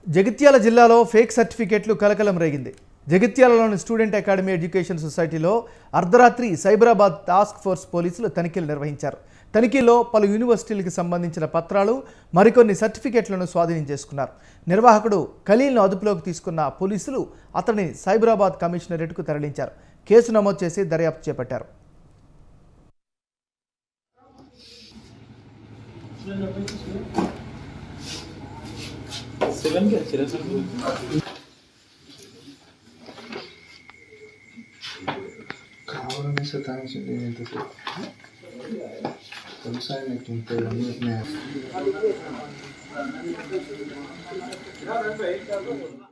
జగిత్యాల జిల్లాలో ఫేక్ సర్టిఫికెట్లు కలకలం రేగింది. జగిత్యాలలోని స్టూడెంట్ అకాడమీ ఎడ్యుకేషన్ సొసైటీలో అర్ధరాత్రి సైబరాబాద్ టాస్క్ ఫోర్స్ పోలీసులు తనిఖీలు నిర్వహించారు. తనిఖీల్లో పలు యూనివర్సిటీలకు సంబంధించిన పత్రాలు, మరికొన్ని సర్టిఫికెట్లను స్వాధీనం చేసుకున్నారు. నిర్వాహకుడు ఖలీల్ను అదుపులోకి తీసుకున్న పోలీసులు అతడిని సైబరాబాద్ కమిషనరేట్కు తరలించారు. కేసు నమోదు చేసి దర్యాప్తు చేపట్టారు. కావాలని సతాయించండి ఎంతసేపు వ్యవసాయం ఎట్లుంటాయి.